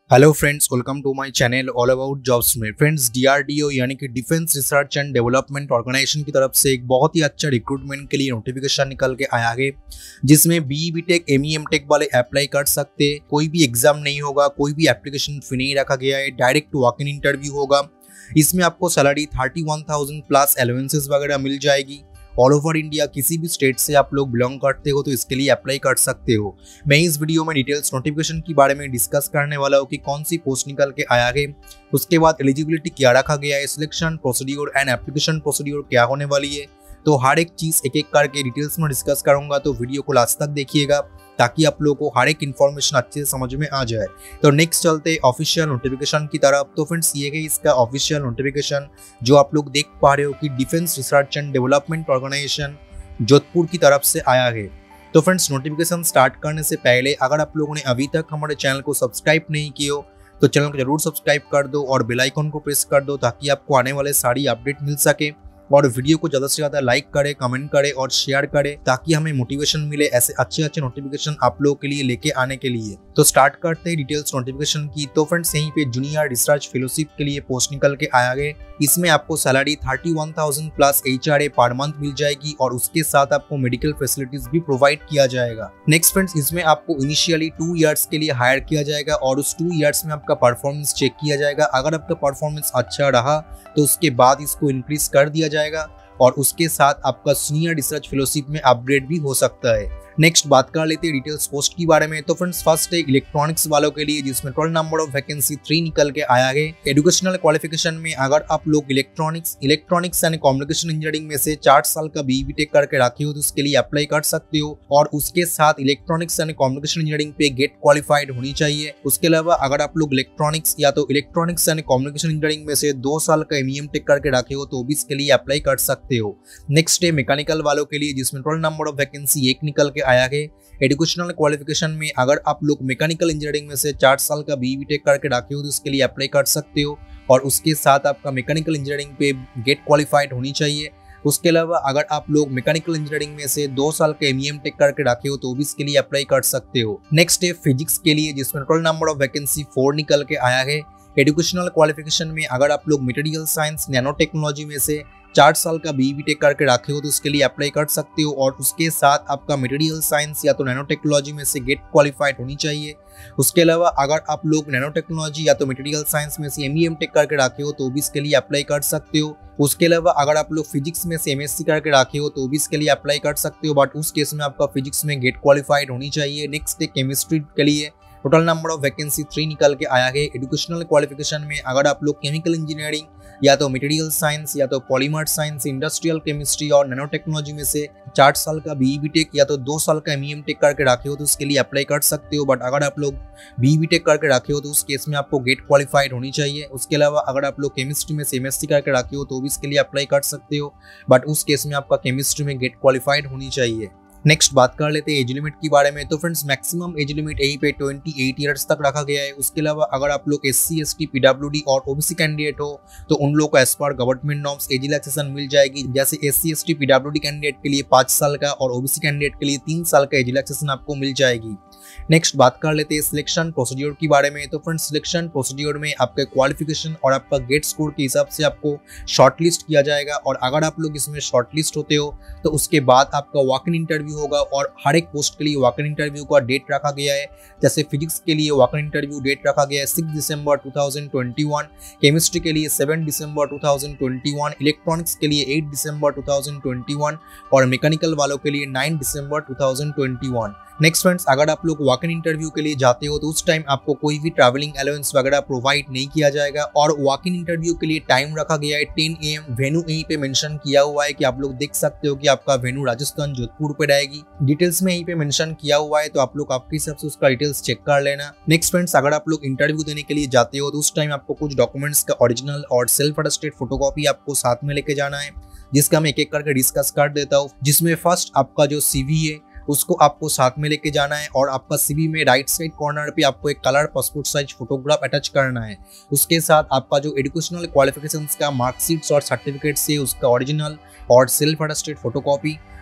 Hello friends, welcome to my channel all about jobs में। Friends, DRDO यानी कि defence research and development organisation की तरफ से एक बहुत ही अच्छा रिक्रूटमेंट के लिए नोटिफिकेशन निकल के आया है, जिसमें बीई टेक एमईएम टेक वाले अप्लाई कर सकते। कोई भी एग्जाम नहीं होगा, कोई भी एप्लीकेशन फी नहीं रखा गया है, डायरेक्ट वॉक इन इंटरव्यू होगा। इसमें आपको सैलरी 31,000 प्लस अलाउंसेस वगैरह मिल जाएगी। ऑल ओवर इंडिया किसी भी स्टेट से आप लोग बिलोंग करते हो तो इसके लिए अप्लाई कर सकते हो। मैं इस वीडियो में डिटेल्स नोटिफिकेशन के बारे में डिस्कस करने वाला हूँ कि कौन सी पोस्ट निकल के आया है, उसके बाद एलिजिबिलिटी क्या रखा गया है, selection procedure and application procedure क्या होने वाली है। तो हर एक चीज एक एक करके डिटेल्स में डिस्कस करूंगा, तो वीडियो को लास्ट तक देखिएगा ताकि आप लोगों को हर एक इन्फॉर्मेशन अच्छे से समझ में आ जाए। तो नेक्स्ट चलते ऑफिशियल नोटिफिकेशन की तरफ। तो फ्रेंड्स, ये है इसका ऑफिशियल नोटिफिकेशन जो आप लोग देख पा रहे हो कि defence research and development organisation Jodhpur की तरफ से आया है। तो फ्रेंड्स, नोटिफिकेशन स्टार्ट करने से पहले अगर आप लोगों ने अभी तक हमारे चैनल को सब्सक्राइब नहीं किया हो तो चैनल को जरूर सब्सक्राइब कर दो और बेल आइकन को प्रेस कर दो ताकि आपको आने वाले सारी अपडेट मिल सके। और वीडियो को ज़्यादा से ज़्यादा लाइक करें, कमेंट करें और शेयर करें ताकि हमें मोटिवेशन मिले ऐसे अच्छे नोटिफिकेशन आप लोगों के लिए लेके आने के लिए। तो स्टार्ट करते हैं डिटेल्स नोटिफिकेशन की। तो फ्रेंड्स, यहीं पे जूनियर रिसर्च फेलोशिप के लिए पोस्ट निकल के आया है। इसमें आपको salary 31,000 plus HRA per month मिल जाएगी और उसके साथ आपको मेडिकल फैसिलिटीज भी प्रोवाइड किया जाएगा। नेक्स्ट फ्रेंड्स, इसमें आपको इनिशियली 2 इयर्स के लिए हायर किया जाएगा और उस 2 इयर्स में आपका परफॉर्मेंस चेक किया जाएगा। अगर आपका परफॉर्मेंस अच्छा रहा तो उसके बाद इसको इंक्रीज कर दिया जाएगा और उसके साथ आपका सीनियर रिसर्च फेलोशिप में अपग्रेड भी हो सकता है। नेक्स्ट बात कर लेते हैं डिटेल्स पोस्ट के बारे में। तो फ्रेंड्स, फर्स्ट है इलेक्ट्रॉनिक्स वालों के लिए, जिसमें टोटल नंबर ऑफ वैकेंसी 3 निकल के आया है। एजुकेशनल क्वालिफिकेशन में अगर आप लोग इलेक्ट्रॉनिक्स एंड कम्युनिकेशन इंजीनियरिंग में से 4 साल का बीई टेक करके रखे हो तो उसके लिए अप्लाई कर सकते हो और उसके साथ इलेक्ट्रॉनिक्स एंड कम्युनिकेशन इंजीनियरिंग पे गेट क्वालिफाइड होनी चाहिए। उसके अलावा अगर आप लोग इलेक्ट्रॉनिक्स एंड कम्युनिकेशन इंजीनियरिंग में से 2 साल का एमईएम टेक करके रखे हो तो भी इसके लिए अप्लाई कर सकते हो। नेक्स्ट है मैकेनिकल वालों के लिए, जिसमें टोटल नंबर ऑफ वैकेंसी 1 निकल के आया है। एजुकेशनल क्वालिफिकेशन में अगर आप लोग मैकेनिकल इंजीनियरिंग में से 4 साल का बीई टेक करके रखे हो तो उसके लिए अप्लाई कर सकते हो और उसके साथ आपका मैकेनिकल इंजीनियरिंग पे गेट क्वालिफाइड होनी चाहिए। उसके अलावा अगर आप लोग मैकेनिकल इंजीनियरिंग में से 2 साल का एमईएम टेक करके रखे हो तो भी इसके लिए अप्लाई कर सकते हो। नेक्स्ट है फिजिक्स के लिए, जिसमें टोटल नंबर ऑफ वैकेंसी 4 निकल के आया है। एजुकेशनल क्वालिफिकेशन में अगर आप लोग मटेरियल साइंस नैनो टेक्नोलॉजी में से 4 साल का बीई टेक करके रखे हो तो उसके लिए अप्लाई कर सकते हो और उसके साथ आपका मटेरियल साइंस या तो नैनो टेक्नोलॉजी में से गेट क्वालिफाइड होनी चाहिए। उसके अलावा अगर आप लोग नैनो टेक्नोलॉजी या तो मटेरियल साइंस में से एमईएम टेक करके रखे हो तो भी इसके लिए अप्लाई कर सकते हो। उसके अलावा अगर आप लोग फिजिक्स में से एमएससी करके रखे हो तो भी इसके लिए अप्लाई कर सकते हो, बट उस केस में आपका फिजिक्स में गेट क्वालिफाइड होनी चाहिए। नेक्स्ट है केमिस्ट्री के लिए, टोटल नंबर ऑफ वैकेंसी 3 निकल के आया है। एजुकेशनल क्वालिफिकेशन में अगर आप लोग केमिकल इंजीनियरिंग या तो मटेरियल साइंस या तो पॉलीमर साइंस, इंडस्ट्रियल केमिस्ट्री और नैनो टेक्नोलॉजी में से 4 साल का बीई टेक या तो 2 साल का एमईएम टेक करके रखे हो तो उसके लिए अप्लाई कर सकते हो, बट अगर आप लोग बीई टेक करके रखे हो तो उस केस में आपको गेट क्वालिफाइड होनी चाहिए। उसके अलावा अगर आप लोग केमिस्ट्री में से एमएससी करके रखे हो तो भी इसके लिए अप्लाई कर सकते हो, बट उस केस में आपका केमिस्ट्री में गेट क्वालिफाइड होनी चाहिए। नेक्स्ट बात कर लेते हैं एज लिमिट के बारे में। तो फ्रेंड्स, मैक्सिमम एज लिमिट यहीं पे 28 ईयर्स तक रखा गया है। उसके अलावा अगर आप लोग SC ST PWD और OBC कैंडिडेट हो तो उन लोगों को as per government norms age relaxation मिल जाएगी। जैसे SC ST PWD कैंडिडेट के लिए 5 साल का और OBC कैंडिडेट के लिए 3 साल का एज रिलैक्सेशन आपको मिल जाएगी। नेक्स्ट बात कर लेते हैं सिलेक्शन प्रोसीड्यूर के बारे में। तो फ्रेंड्स, सिलेक्शन प्रोसीड्यूर में आपके क्वालिफिकेशन और आपका गेट स्कोर के हिसाब से आपको शॉर्टलिस्ट किया जाएगा और अगर आप लोग इसमें शॉर्टलिस्ट होते हो तो उसके बाद आपका वॉक इन इंटरव्यू होगा और हर एक पोस्ट के लिए वॉक इन इंटरव्यू का डेट रखा गया है। जैसे फिजिक्स के लिए वॉक इन इंटरव्यू डेट रखा गया है 6 दिसंबर 2021, केमिस्ट्री के लिए 7 दिसंबर 2021, इलेक्ट्रॉनिक्स के लिए 8 दिसंबर 2021 और मैकेनिकल वालों के लिए 9 दिसंबर 2021। नेक्स्ट फ्रेंड्स, अगर आप लोग वॉक इन इंटरव्यू के लिए जाते हो तो उस टाइम आपको कोई भी ट्रैवलिंग अलाउंस वगैरह प्रोवाइड नहीं किया जाएगा और वॉक इन इंटरव्यू के लिए टाइम रखा गया है 10 AM। वेन्यू यहीं पे मेंशन किया हुआ है कि आप लोग देख सकते हो कि आपका वेन्यू राजस्थान जोधपुर पे रहेगी। डिटेल्स में यहीं पे मेंशन किया हुआ है, तो आप लोग आपके हिसाब से उसका डिटेल्स चेक कर लेना। नेक्स्ट फ्रेंड्स, अगर आप लोग इंटरव्यू देने के लिए जाते हो तो उस टाइम आपको कुछ डॉक्यूमेंट्स का ओरिजिनल और सेल्फ अटेस्टेड फोटोकॉपी आपको साथ में लेके जाना है, जिसका मैं एक एक करके डिस्कस कर देता हूँ। जिसमें फर्स्ट आपका जो CV है उसको आपको साथ में लेके जाना है और आपका CV में राइट साइड कॉर्नर पे आपको एक colour passport size photograph attach करना है। उसके साथ आपका जो एजुकेशनल क्वालिफिकेशंस का मार्कशीट्स और सर्टिफिकेट्स है उसका ओरिजिनल और सेल्फ अटेस्टेड फोटोकॉपी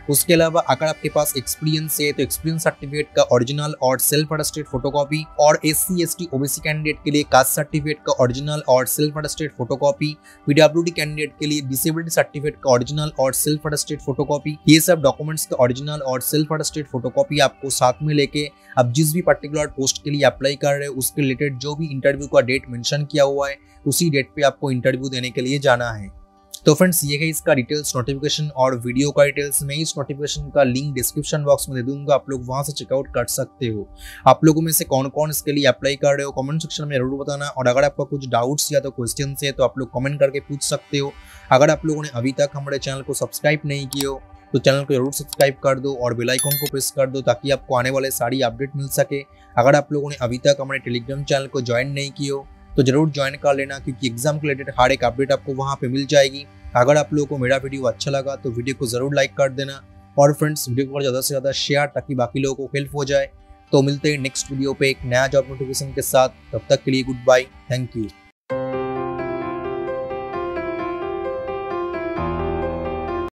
उसके अलावा अगर आपके पास एक्सपीरियंस है तो एक्सपीरियंस सर्टिफिकेट का ओरिजिनल और सेल्फ अटेस्टेड फोटोकॉपी, और SC ST OBC कैंडिडेट के लिए कास्ट सर्टिफिकेट का ओरिजिनल और self attested photocopy, PWD candidate के लिए डिसेबिलिटी सर्टिफिकेट का ओरिजिनल और सेल्फ अटेस्टेड फोटोकॉपी, ये सब डॉक्यूमेंट्स का ओरिजिनल और सेल्फ अटेस्टेड फोटोकॉपी आपको साथ में लेके अब जिस भी पर्टिकुलर पोस्ट के लिए अप्लाई कर रहे हो उसके रिलेटेड जो भी इंटरव्यू का डेट मेंशन किया हुआ है उसी डेट पे आपको इंटरव्यू देने के लिए जाना है। तो फ्रेंड्स ये है इसका डिटेल्स नोटिफिकेशन और वीडियो का डिटेल्स। मैं इस नोटिफिकेशन का लिंक डिस्क्रिप्शन बॉक्स में दे दूंगा, आप लोग वहां से चेकआउट कर सकते हो। आप लोगों में से कौन कौन इसके लिए अप्लाई कर रहे हो कमेंट सेक्शन में जरूर बताना, और अगर आपका कुछ डाउट्स या तो क्वेश्चन है तो आप लोग कमेंट करके पूछ सकते हो। अगर आप लोगों ने अभी तक हमारे चैनल को सब्सक्राइब नहीं किया हो तो चैनल को जरूर सब्सक्राइब कर दो और बेल आइकन को प्रेस कर दो ताकि आपको आने वाले सारी अपडेट मिल सके। अगर आप लोगों ने अभी तक हमारे टेलीग्राम चैनल को ज्वाइन नहीं किया हो तो जरूर ज्वाइन कर लेना, क्योंकि एग्जाम के रिलेटेड हर एक अपडेट आपको वहां पे मिल जाएगी। अगर आप लोगों को मेरा वीडियो अच्छा लगा तो वीडियो को जरूर लाइक कर देना, और फ्रेंड्स वीडियो को ज़्यादा से ज़्यादा शेयर ताकि बाकी लोगों को हेल्प हो जाए। तो मिलते हैं नेक्स्ट वीडियो पे एक नया जॉब नोटिफिकेशन के साथ, तब तक के लिए गुड बाय, थैंक यू।